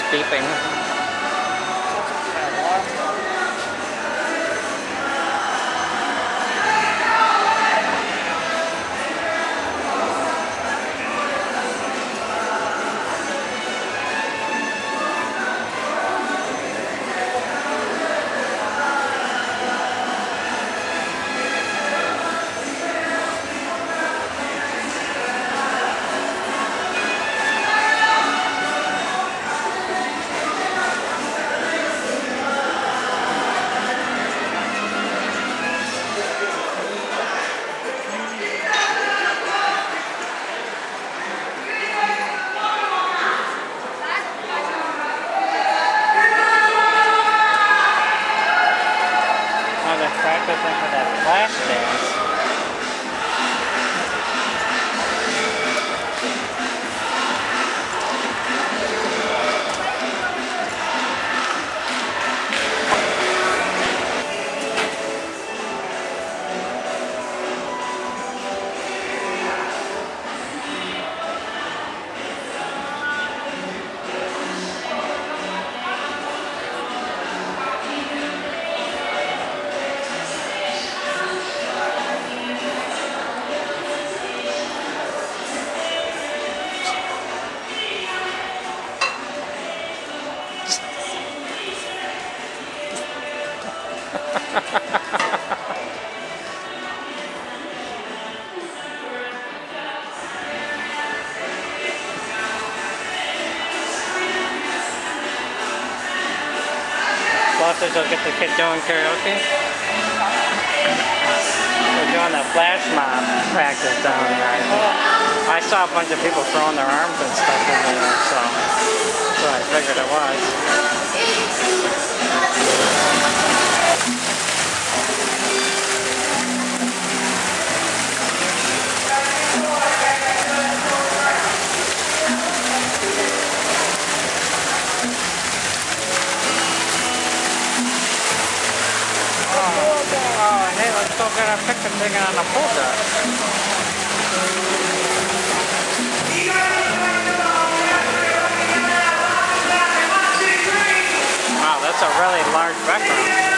beeping. Practicing for that flash dance. Sausage will get the kid doing karaoke. We're doing the flash mob practice down there. I saw a bunch of people throwing their arms and stuff in there, so I figured it was. Still got a picture taken on the pool deck. Wow, that's a really large background.